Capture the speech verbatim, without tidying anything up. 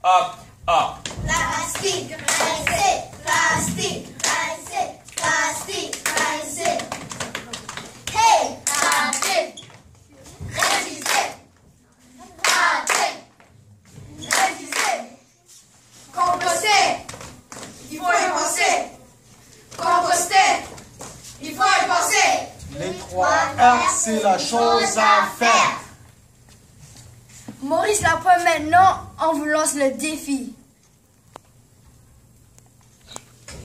hop, hop. Plastique, rincer, plastique, rincer, plastique, rincer. Hey, arrêtez, résistez, arrêtez, résistez. Composter, il faut y penser. Composter, il faut y penser. Les trois R, c'est la chose à faire. Maurice Lapointe, maintenant, on vous lance le défi.